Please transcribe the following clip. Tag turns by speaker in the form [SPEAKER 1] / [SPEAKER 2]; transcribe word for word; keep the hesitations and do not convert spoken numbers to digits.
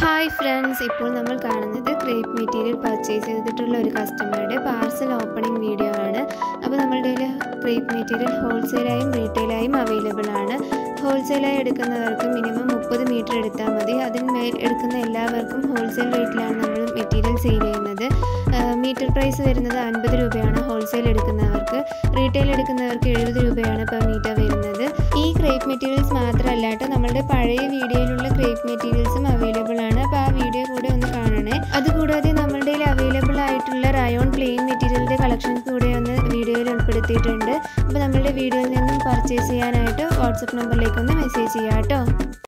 [SPEAKER 1] Hi friends, ഇപ്പോൾ നമ്മൾ കാണുന്നത് ക്രേപ്പ് മെറ്റീരിയൽ പർച്ചേസ് ചെയ്തിട്ടുള്ള ഒരു കസ്റ്റമറുടെ പാർസൽ ഓപ്പണിംഗ് വീഡിയോ ആണ്. അപ്പോൾ നമ്മളുടെ ക്രേപ്പ് മെറ്റീരിയൽ ഹോൾസെയിലായും റീറ്റെയിലായും അവൈലബിൾ ആണ്. ഹോൾസെയിലായി എടുക്കുന്നവർക്ക് മിനിമം മുപ്പത് മീറ്റർ എടുത്താൽ മതി. അതിന് മേൽ എടുക്കുന്ന എല്ലാവർക്കും ഹോൾസെയിൽ റേറ്റിലാണ് നമ്മൾ മെറ്റീരിയൽ സെയിൽ ചെയ്യുന്നത്. മീറ്റർ പ്രൈസ് വരുന്നത് അൻപത് രൂപയാണ് ഹോൾസെയിൽ എടുക്കുന്നവർക്ക്. റീറ്റെയിൽ എടുക്കുന്നവർക്ക് എഴുപത് രൂപയാണ് പെർ മീറ്റർ വരുന്നത്. ഈ ക്രേപ്പ് മെറ്റീരിയൽസ് മാത്രമല്ല കേട്ടോ, നമ്മളുടെ പഴയ വീഡിയോയിലുള്ള ക്രേപ്പ് മെറ്റീരിയൽസും അവൈലബിൾ ആണ്. അപ്പോൾ ആ വീഡിയോ കൂടെ ഒന്ന് കാണണേ. അതുകൂടാതെ നമ്മളുടെ അവൈലബിൾ ആയിട്ടുള്ള റയോൺ പ്ലെയിൻ മെറ്റീരിയലിൻ്റെ കളക്ഷൻസ് കൂടെ ഒന്ന് വീഡിയോയിൽ ഉൾപ്പെടുത്തിയിട്ടുണ്ട്. അപ്പോൾ നമ്മളുടെ വീഡിയോയിൽ നിന്നും പർച്ചേസ് ചെയ്യാനായിട്ട് വാട്സപ്പ് നമ്പറിലേക്ക് ഒന്ന് മെസ്സേജ് ചെയ്യാം കേട്ടോ.